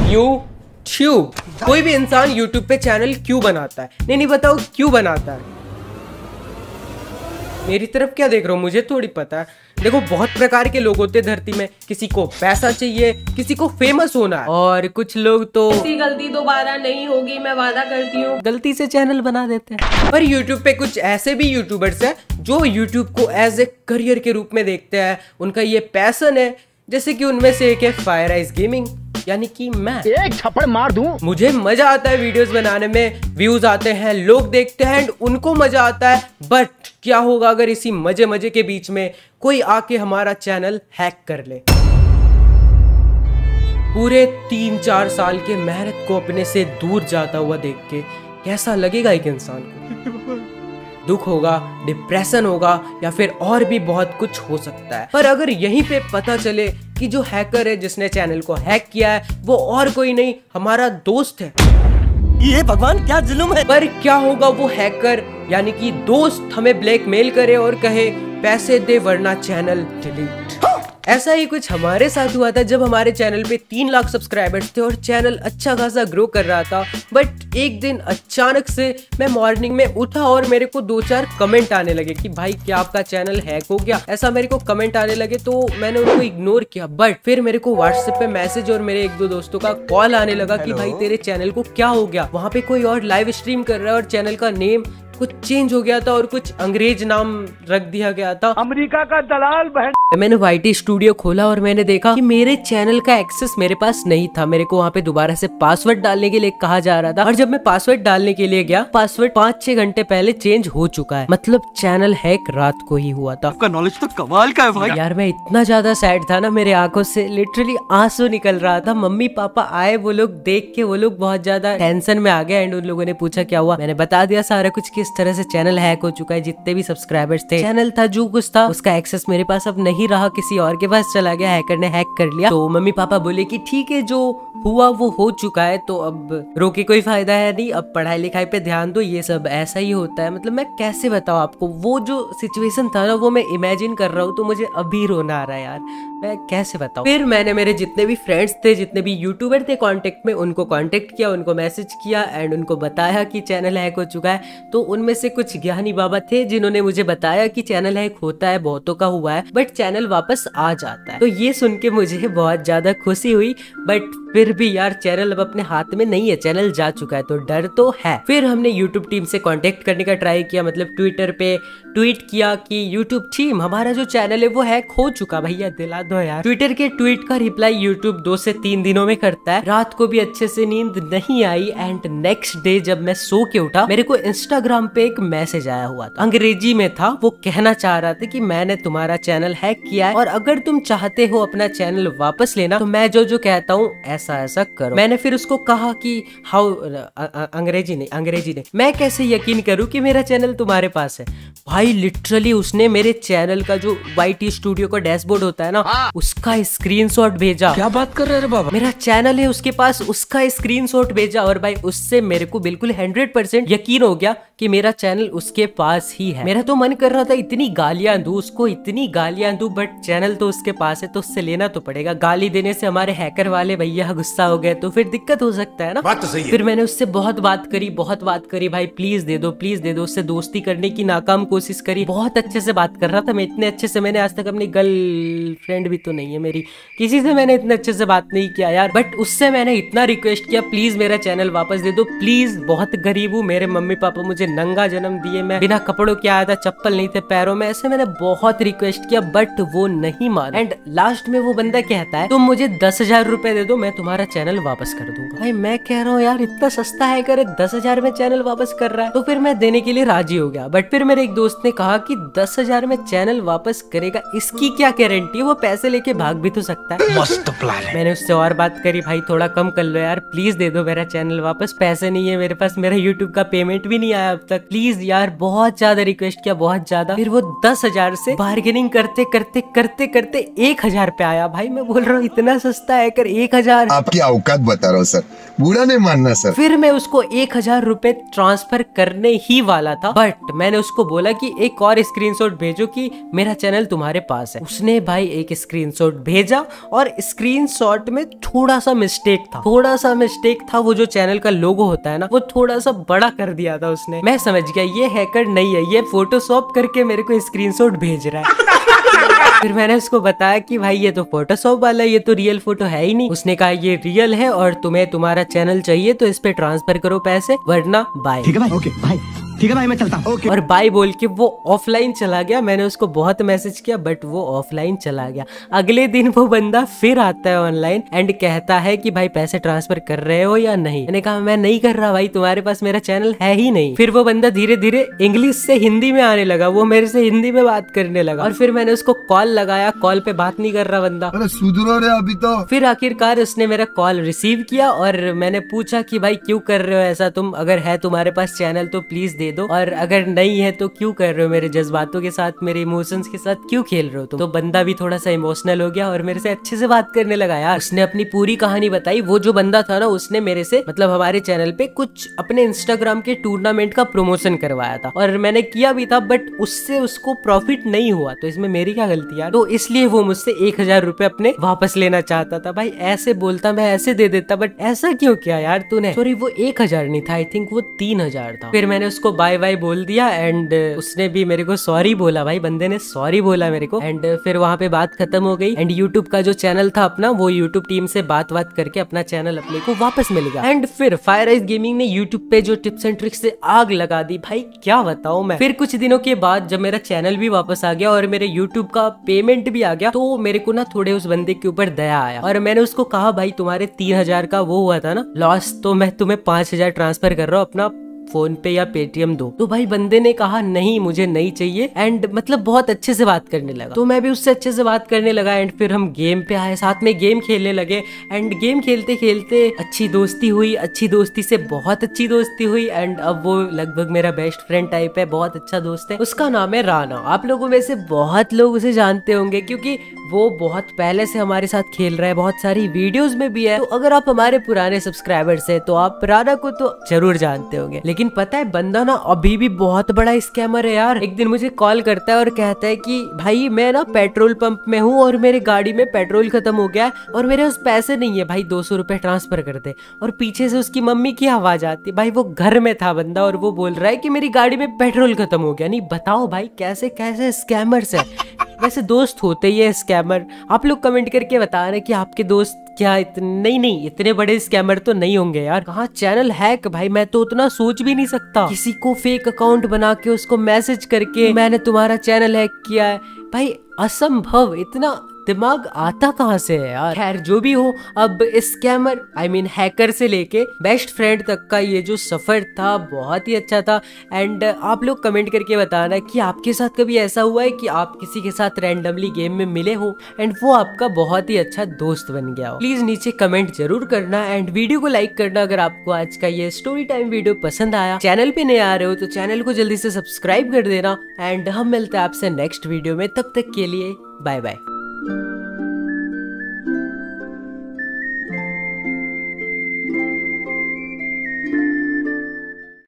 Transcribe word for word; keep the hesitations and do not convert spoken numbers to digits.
YouTube. कोई भी इंसान यूट्यूब पे चैनल क्यों बनाता है? नहीं नहीं बताओ क्यों बनाता है? मेरी तरफ क्या देख रहे हो? मुझे थोड़ी पता है। देखो बहुत प्रकार के लोग होते हैं धरती में। किसी को पैसा चाहिए, किसी को फेमस होना है, और कुछ लोग तो गलती दोबारा नहीं होगी, मैं वादा करती हूँ, गलती से चैनल बना देते हैं। पर यूट्यूब पे कुछ ऐसे भी यूट्यूबर्स हैं जो यूट्यूब को एज ए करियर के रूप में देखते हैं। उनका ये पैशन है। जैसे कि उनमें से एक है फायर आइज गेमिंग, यानी कि मैं एक थप्पड़ मार दूं। मुझे मजा आता है वीडियोस बनाने में, व्यूज आते हैं, लोग देखते हैं एंड उनको मजा आता है। बट क्या होगा अगर इसी मजे मजे के बीच में कोई आके हमारा चैनल हैक कर ले? पूरे तीन चार साल के मेहनत को अपने से दूर जाता हुआ देख के कैसा लगेगा एक इंसान को? दुख होगा, डिप्रेशन होगा, या फिर और भी बहुत कुछ हो सकता है। पर अगर यहीं पे पता चले कि जो हैकर है जिसने चैनल को हैक किया है वो और कोई नहीं, हमारा दोस्त है, ये भगवान क्या जुल्म है। पर क्या होगा वो हैकर यानी कि दोस्त हमें ब्लैकमेल करे और कहे पैसे दे वरना चैनल डिलीट। ऐसा ही कुछ हमारे साथ हुआ था जब हमारे चैनल पे तीन लाख सब्सक्राइबर्स थे और चैनल अच्छा खासा ग्रो कर रहा था। बट एक दिन अचानक से मैं मॉर्निंग में उठा और मेरे को दो चार कमेंट आने लगे कि भाई क्या आपका चैनल हैक हो गया, ऐसा मेरे को कमेंट आने लगे। तो मैंने उनको इग्नोर किया। बट फिर मेरे को व्हाट्सएप पे मैसेज और मेरे एक दो दोस्तों का कॉल आने लगा कि भाई तेरे चैनल को क्या हो गया, वहाँ पे कोई और लाइव स्ट्रीम कर रहा है और चैनल का नेम कुछ चेंज हो गया था और कुछ अंग्रेज नाम रख दिया गया था, अमेरिका का दलाल बहन। मैंने वाईटी स्टूडियो खोला और मैंने देखा कि मेरे चैनल का एक्सेस मेरे पास नहीं था। मेरे को वहाँ पे दोबारा से पासवर्ड डालने के लिए कहा जा रहा था और जब मैं पासवर्ड डालने के लिए गया, पासवर्ड पाँच छह घंटे पहले चेंज हो चुका है। मतलब चैनल हैक रात को ही हुआ था। आपका नॉलेज तो कमाल का है भाई। यार मैं इतना ज्यादा सैड था ना, मेरे आंखों से लिटरली आंसू निकल रहा था। मम्मी पापा आए, वो लोग देख के वो लोग बहुत ज्यादा टेंशन में आ गए एंड उन लोगों ने पूछा क्या हुआ। मैंने बता दिया सारा कुछ, किस तरह से चैनल हैक हो चुका है। जितने भी सब्सक्राइबर्स थे, चैनल था जो कुछ था, उसका एक्सेस मेरे पास अब नहीं रहा, किसी और के पास चला गया, हैकर ने हैक कर लिया। तो मम्मी पापा बोले कि ठीक है जो हुआ वो हो चुका है, तो अब रो के कोई फायदा है नहीं, अब पढ़ाई लिखाई पे ध्यान दो। ये सब ऐसा ही होता है। मतलब मैं कैसे बताऊं आपको, वो जो सिचुएशन था ना वो मैं इमेजिन कर रहा हूँ तो मुझे अभी रोना आ रहा है यार, मैं कैसे बताऊं। फिर मैंने मेरे जितने भी फ्रेंड्स थे, जितने भी यूट्यूबर थे कांटेक्ट में, उनको कांटेक्ट किया, उनको मैसेज किया एंड उनको बताया कि चैनल हैक हो चुका है। तो उनमें से कुछ ज्ञानी बाबा थे जिन्होंने मुझे बताया कि चैनल हैक होता है, बहुतों का हुआ है, बट चैनल वापस आ जाता है। तो ये सुन के मुझे बहुत ज्यादा खुशी हुई। बट फिर भी यार चैनल अब अपने हाथ में नहीं है, चैनल जा चुका है तो डर तो है। फिर हमने यूट्यूब टीम से कांटेक्ट करने का ट्राई किया, मतलब ट्विटर पे ट्वीट किया कि यूट्यूब टीम हमारा जो चैनल है वो हैक हो चुका, भैया दिला दो यार। ट्विटर के ट्वीट का रिप्लाई यूट्यूब दो से तीन दिनों में करता है। रात को भी अच्छे से नींद नहीं आई एंड नेक्स्ट डे जब मैं सो के उठा, मेरे को इंस्टाग्राम पे एक मैसेज आया हुआ था, अंग्रेजी में था। वो कहना चाह रहा था कि मैंने तुम्हारा चैनल हैक किया है और अगर तुम चाहते हो अपना चैनल वापस लेना तो मैं जो जो कहता हूँ ऐसा ऐसा करो। मैंने फिर उसको कहा कि हाउ, अंग्रेजी नहीं अंग्रेजी नहीं मैं कैसे यकीन करूँ कि मेरा चैनल तुम्हारे पास है। भाई लिटरली उसने मेरे चैनल का जो वाईटी स्टूडियो का डैशबोर्ड होता है ना, उसका स्क्रीनशॉट भेजा। क्या बात कर रहे हैं बाबा, मेरा चैनल है उसके पास, उसका स्क्रीनशॉट भेजा। और भाई उससे मेरे को बिल्कुल हंड्रेड परसेंट यकीन हो गया कि मेरा चैनल उसके पास ही है। मेरा तो मन कर रहा था इतनी गालियां दूं उसको, इतनी गालियां दूं, बट चैनल तो उसके पास है तो उससे लेना तो पड़ेगा। गाली देने से हमारे हैकर वाले भैया गुस्सा हो गए तो फिर दिक्कत हो सकता है ना। बात तो सही है। फिर मैंने उससे बहुत बात करी, बहुत बात करी, भाई प्लीज दे दो, प्लीज दे दो। उससे दोस्ती करने की नाकाम कोशिश करी। बहुत अच्छे से बात कर रहा था मैं, इतने अच्छे से मैंने आज तक अपनी गर्लफ्रेंड भी तो नहीं है मेरी, किसी से मैंने इतने अच्छे से बात नहीं किया यार। बट उससे मैंने इतना रिक्वेस्ट किया प्लीज मेरा चैनल वापस दे दो प्लीज, बहुत गरीब हूँ, मेरे मम्मी पापा मुझे नंगा जन्म दिए, मैं बिना कपड़ों के आया था, चप्पल नहीं थे पैरों में, ऐसे मैंने बहुत रिक्वेस्ट किया बट वो नहीं माना। एंड लास्ट में वो बंदा कहता है तुम मुझे दस हजार रुपए दे दो मैं तुम्हारा चैनल वापस कर दूंगा। भाई मैं कह रहा हूँ यार इतना सस्ता है, करे दस हजार में चैनल वापस कर रहा है, तो फिर मैं देने के लिए राजी हो गया। बट फिर मेरे एक दोस्त ने कहा कि दस हजार में चैनल वापस करेगा, इसकी क्या गारंटी है, वो पैसे लेके भाग भी तो सकता है। मस्त प्लान है। मैंने उससे और बात करी, भाई थोड़ा कम कर लो यार, प्लीज दे दो मेरा चैनल वापस, पैसे नहीं है मेरे पास, मेरा यूट्यूब का पेमेंट भी नहीं आया अब तक, प्लीज यार, बहुत ज्यादा रिक्वेस्ट किया, बहुत ज्यादा। फिर वो दस हजार से बार्गेनिंग करते करते करते करते एक हजार पे आया। भाई मैं बोल रहा हूँ इतना सस्ता है कर एक हजार, आपकी औकात बता रहा हूँ सर, बुरा नहीं मानना सर। फिर मैं उसको एक हजार रुपए ट्रांसफर करने ही वाला था, बट मैंने उसको बोला कि एक और स्क्रीनशॉट भेजो कि मेरा चैनल तुम्हारे पास है। उसने भाई एक स्क्रीनशॉट भेजा और स्क्रीनशॉट में थोड़ा सा मिस्टेक था, थोड़ा सा मिस्टेक था। वो जो चैनल का लोगो होता है ना, वो थोड़ा सा बड़ा कर दिया था उसने। मैं समझ गया ये हैकर नहीं है, ये फोटोशॉप करके मेरे को स्क्रीनशॉट भेज रहा है। फिर मैंने उसको बताया कि भाई ये तो फोटोशॉप वाला है, ये तो रियल फोटो है ही नहीं। उसने कहा ये रियल है और तुम्हें तुम्हारा चैनल चाहिए तो इस पे ट्रांसफर करो पैसे, वरना बाय। ठीक है भाई, ओके भाई, ठीक है भाई, मैं चलता हूँ। और बाय बोल के वो ऑफलाइन चला गया। मैंने उसको बहुत मैसेज किया बट वो ऑफलाइन चला गया। अगले दिन वो बंदा फिर आता है ऑनलाइन एंड कहता है कि भाई पैसे ट्रांसफर कर रहे हो या नहीं। मैंने कहा मैं नहीं कर रहा भाई, तुम्हारे पास मेरा चैनल है ही नहीं। फिर वो बंदा धीरे धीरे इंग्लिश से हिंदी में आने लगा, वो मेरे से हिंदी में बात करने लगा। और फिर मैंने उसको कॉल लगाया, कॉल पे बात नहीं कर रहा बंदा। अरे सुधरो रे अभी तो। फिर आखिरकार उसने मेरा कॉल रिसीव किया और मैंने पूछा कि भाई क्यों कर रहे हो ऐसा तुम, अगर है तुम्हारे पास चैनल तो प्लीज दे दो, और अगर नहीं है तो क्यों कर रहे हो, मेरे जज्बातों के साथ, मेरे इमोशंस के साथ क्यों खेल रहे हो तुम। तो बंदा भी थोड़ा सा इमोशनल हो गया और मेरे से अच्छे से बात करने लगा यार। उसने अपनी पूरी कहानी बताई। वो जो बंदा था ना, उसने मेरे से मतलब हमारे चैनल पे कुछ अपने इंस्टाग्राम के टूर्नामेंट का प्रमोशन करवाया था और मैंने किया भी था, बट उससे उसको प्रॉफिट नहीं हुआ। तो इसमें मेरी क्या गलती यार। तो इसलिए वो मुझसे एक हजार रुपए अपने वापस लेना चाहता था। भाई ऐसे बोलता मैं ऐसे दे देता, बट ऐसा क्यों किया यार तूने। सॉरी वो एक हजार नहीं था, आई थिंक वो तीन हजार था। फिर मैंने उसको बाय बाय बोल दिया एंड उसने भी मेरे को सॉरी बोला। भाई बंदे ने सॉरी बोला मेरे को एंड फिर वहाँ पे बात खत्म हो गई। एंड यूट्यूब का जो चैनल था अपना, वो यूट्यूब टीम से बात बात करके अपना चैनल अपने को वापस मिल गया। एंड फिर फायर आइज गेमिंग ने यूट्यूब पे जो टिप्स एंड ट्रिक्स से आग लगा दी, भाई क्या बताऊं मैं। फिर कुछ दिनों के बाद जब मेरा चैनल भी वापस आ गया और मेरे यूट्यूब का पेमेंट भी आ गया, तो मेरे को ना थोड़े उस बंदे के ऊपर दया आया और मैंने उसको कहा भाई तुम्हारे तीन हजार का वो हुआ था ना लॉस, तो मैं तुम्हें पांच हजार ट्रांसफर कर रहा हूँ, अपना फोन पे या पेटीएम दो। तो भाई बंदे ने कहा नहीं मुझे नहीं चाहिए एंड मतलब बहुत अच्छे से बात करने लगा। तो मैं भी उससे अच्छे से बात करने लगा एंड फिर हम गेम पे आए, साथ में गेम खेलने लगे एंड गेम खेलते खेलते अच्छी दोस्ती हुई। अच्छी दोस्ती से बहुत अच्छी दोस्ती हुई एंड अब वो लगभग मेरा बेस्ट फ्रेंड टाइप है, बहुत अच्छा दोस्त है। उसका नाम है राना। आप लोगों में से बहुत लोग उसे जानते होंगे क्योंकि वो बहुत पहले से हमारे साथ खेल रहा है, बहुत सारी वीडियोस में भी है। तो अगर आप हमारे पुराने सब्सक्राइबर्स हैं तो आप राना को तो जरूर जानते होंगे। लेकिन पता है बंदा ना अभी भी बहुत बड़ा स्कैमर है यार। एक दिन मुझे कॉल करता है और कहता है कि भाई मैं ना पेट्रोल पंप में हूँ और मेरे गाड़ी में पेट्रोल खत्म हो गया है और मेरे पास पैसे नहीं है, भाई दो सौ रुपए ट्रांसफर कर दे। और पीछे से उसकी मम्मी की आवाज आती है। भाई वो घर में था बंदा और वो बोल रहा है कि मेरी गाड़ी में पेट्रोल खत्म हो गया। नहीं बताओ भाई कैसे कैसे स्कैमर्स है। वैसे दोस्त होते ही है स्कैमर। आप लोग कमेंट करके बता रहे कि आपके दोस्त क्या इतने नहीं नहीं इतने बड़े स्कैमर तो नहीं होंगे यार। कहाँ चैनल हैक, भाई मैं तो उतना सोच भी नहीं सकता। किसी को फेक अकाउंट बना के उसको मैसेज करके मैंने तुम्हारा चैनल हैक किया है, भाई असंभव। इतना दिमाग आता कहाँ से है यार। खैर जो भी हो, अब स्कैमर आई मीन हैकर से लेके बेस्ट फ्रेंड तक का ये जो सफर था बहुत ही अच्छा था। एंड आप लोग कमेंट करके बताना कि आपके साथ कभी ऐसा हुआ है कि आप किसी के साथ रैंडमली गेम में मिले हो एंड वो आपका बहुत ही अच्छा दोस्त बन गया हो। प्लीज नीचे कमेंट जरूर करना एंड वीडियो को लाइक करना अगर आपको आज का ये स्टोरी टाइम वीडियो पसंद आया। चैनल पे नए आ रहे हो तो चैनल को जल्दी से सब्सक्राइब कर देना एंड हम मिलते हैं आपसे नेक्स्ट वीडियो में। तब तक के लिए बाय बाय।